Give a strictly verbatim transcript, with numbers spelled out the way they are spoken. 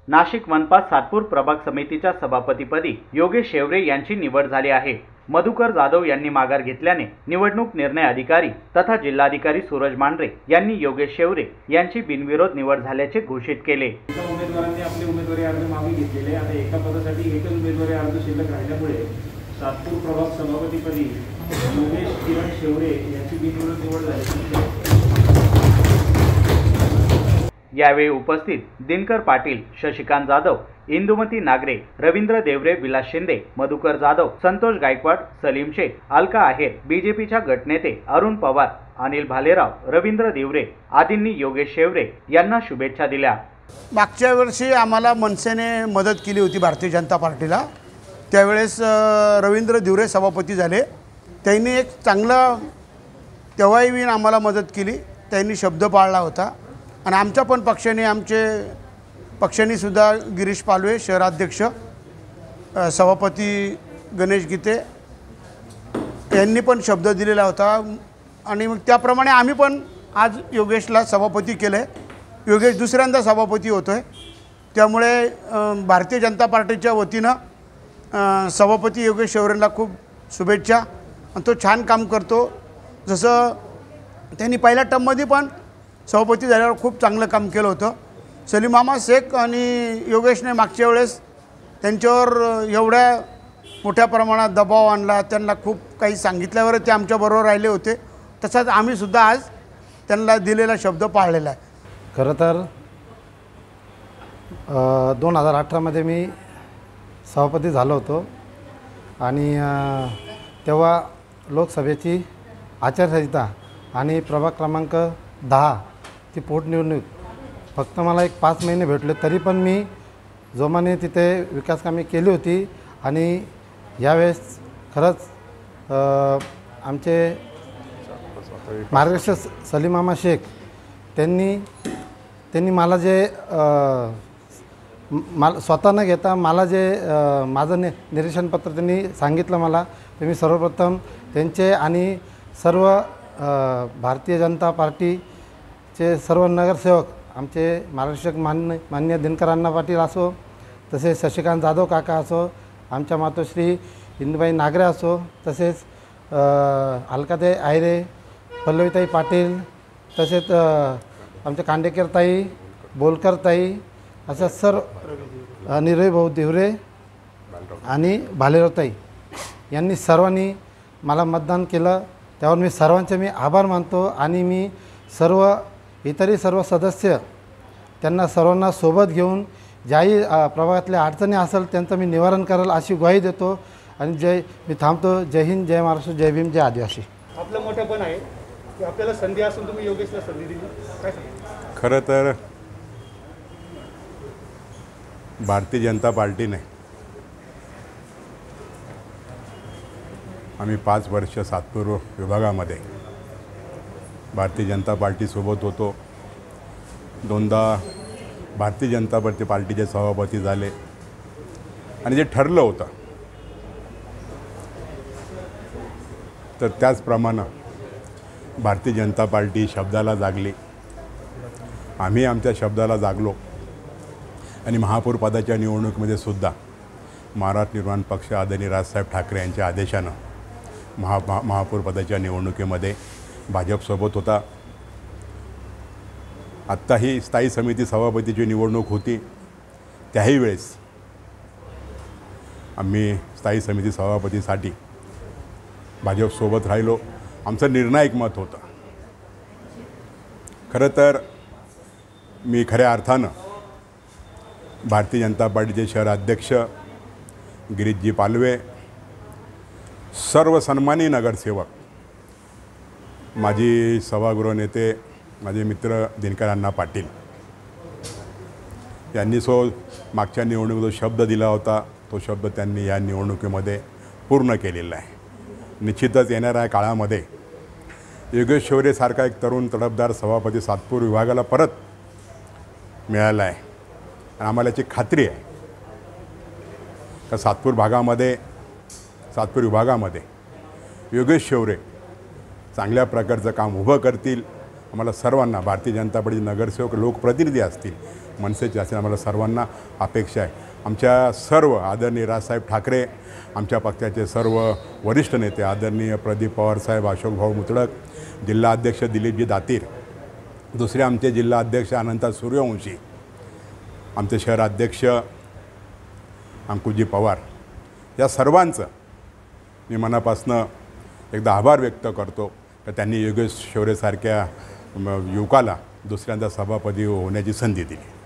नाशिक मनपा सातपूर प्रभाग समितीच्या सभापतीपदी योगेश शेवरे यांची निवड झाली आहे। मधुकर जाधव यांनी माघार घेतल्याने निवडणूक निर्णय अधिकारी तथा जिल्हाधिकारी सूरज मांढरे यांनी योगेश शेवरे यांची बिनविरोध निवड झाल्याचे घोषित केले। उमेदवारांनी आपले उमेदवारी अर्ज मागे घेतलेले आणि एका पदासाठी एकच उमेदवारी अर्ज शिल्लक राहिल्यामुळे सातपूर प्रभाग सभापतीपदी योगेश किरण शेवरे यांची बिनविरोध निवड झाली। यावेळी उपस्थित दिनकर पाटील, शशिकांत जाधव, इंदुमती नागरे, रवींद्र देवरे, विलास शिंदे, मधुकर जाधव, संतोष गायकवाड, सलीम शेख, अलका आहेर, बीजेपीच्या गटनेते अरुण पवार, अनिल भालेराव, रवींद्र देवरे आदींनी योगेश शेवरे यांना शुभेच्छा दिल्या। मागच्या वर्षी आम्हाला मनसेने मदत केली होती भारतीय जनता पार्टीला। त्यावेळेस रवींद्र देवरे सभापती झाले। त्यांनी एक चांगला तेव्हाही आम्हाला मदत केली, त्यांनी शब्द पाळला होता। आणि आमच्या पण पक्षाने आमचे पक्षाने सुद्धा गिरीश पालवे शहराध्यक्ष, सभापती गणेश गीते यांनी पण शब्द दिलेला होता आणि मग त्याप्रमाणे आम्ही पण आज योगेशला सभापती केले। योगेश दुसऱ्यांदा सभापती होतोय, त्यामुळे भारतीय जनता पार्टीच्या वतीनं सभापती योगेश शेवरेंना खूप शुभेच्छा। आणि तो छान काम करतो, जसं त्यांनी पहिल्या टर्ममध्ये पण सभापती झाल्यावर खूप चांगलं काम केलं होतं। सलीम मामा शेख आणि योगेशने मागच्या वेळेस त्यांच्यावर एवढ्या मोठ्या प्रमाणात दबाव आणला, त्यांना खूप काही सांगितल्यावर ते आमच्याबरोबर राहिले होते। तसंच आम्ही सुद्धा आज त्यांना दिलेला शब्द पाळलेला आहे। खरं तर दोन हजार अठरामध्ये मी सभापती झालो होतो आणि तेव्हा लोकसभेची आचारसंहिता आणि प्रभाग क्रमांक दहा ती पोटनिवडणूक फक्त मला एक पाच महिने भेटले, तरी पण मी जोमाने तिथे विकासकामे केली होती। आणि यावेळेस खरंच आमचे मार्गदर्शक सलीम मामा शेख त्यांनी त्यांनी मला जे मला स्वतः न घेता मला जे माझं नि निरीक्षणपत्र त्यांनी सांगितलं मला, ते मी सर्वप्रथम त्यांचे आणि सर्व भारतीय जनता पार्टीचे सर्व नगरसेवक आमचे मार्गदर्शक मान्य मान्य दिनकर अण्णा पाटील असो, तसेच शशिकांत जाधव काका असो, आमच्या मातोश्री इंदुबाई नागरे असो, तसेच अलकाताई आहेरे, पल्लवीताई पाटील, तसेच आमच्या कांडेकरताई, बोलकरताई, अशा सर्व आणि रविभाऊ देवरे आणि भालेरावताई यांनी सर्वांनी मला मतदान केलं। त्यावर मी सर्वांचे मी आभार मानतो आणि मी सर्व इतरही सर्व सदस्य त्यांना सर्वांना सोबत घेऊन ज्याही प्रभागातल्या अडचणी असेल त्यांचं मी निवारण करेल अशी ग्वाही देतो। आणि जय मी थांबतो। जय हिंद, जय महाराष्ट्र, जय भीम, जय आदिवासी। आपलं मोठेपण आहे की आपल्याला संधी असून तुम्ही योगेशला संधी दिली, काय सांगा? खरं तर भारतीय जनता पार्टीने आम्ही पाच वर्ष सातपूर विभागामध्ये भारतीय जनता पार्टीसोबत होतो। दोनदा भारतीय जनता पार्टी पार्टीचे सभापती झाले आणि जे ठरलं होतं तर त्याचप्रमाणे भारतीय जनता पार्टी शब्दाला जागली, आम्ही आमच्या शब्दाला जागलो आणि महापौर पदाच्या निवडणुकीमध्ये सुद्धा महाराष्ट्र निर्माण पक्ष आदरणीय राजसाहेब ठाकरे यांच्या आदेशानं महा महा महापौर पदाच्या निवडणुकीमध्ये भाजपसोबत होता। आत्ताही स्थायी समिती सभापतीची निवडणूक होती, त्याही वेळेस आम्ही स्थायी समिती सभापतीसाठी भाजपसोबत राहिलो। आमचं निर्णायक मत होतं। खरं तर मी खऱ्या अर्थानं भारतीय जनता पार्टीचे शहराध्यक्ष गिरीशजी पालवे, सर्व सन्मानी नगरसेवक, माजी सभागृह नेते माझे मित्र दिनकर अण्णा पाटील यांनी सो मागच्या निवडणुकीत जो शब्द दिला होता तो शब्द त्यांनी या निवडणुकीमध्ये पूर्ण केलेला आहे। निश्चितच येणाऱ्या काळामध्ये योगेश शेवरेसारखा एक तरुण तडफदार सभापती सातपूर विभागाला परत मिळाला आहे आणि आम्हाला याची खात्री आहे का सातपूर भागामध्ये सातपूर विभागामध्ये योगेश शेवरे चांगल्या प्रकारचं काम उभं करतील। आम्हाला सर्वांना भारतीय जनता पार्टीचे नगरसेवक, लोकप्रतिनिधी असतील, मनसेचे असेल आम्हाला सर्वांना अपेक्षा आहे. आमच्या सर्व आदरणीय राजसाहेब ठाकरे, आमच्या पक्षाचे सर्व वरिष्ठ नेते आदरणीय प्रदीप पवारसाहेब, अशोकभाऊ मुतळक, जिल्हा अध्यक्ष दिलीपजी दातीर, दुसरे आमचे जिल्हा अध्यक्ष अनंता सूर्यवंशी, आमचे शहर अध्यक्ष अंकुशजी पवार, या सर्वांचं मी मनापासनं एकदा आभार व्यक्त करतो की त्यांनी योगेश शेवरेसारख्या युवकाला दुसऱ्यांदा सभापती होण्याची संधी दिली.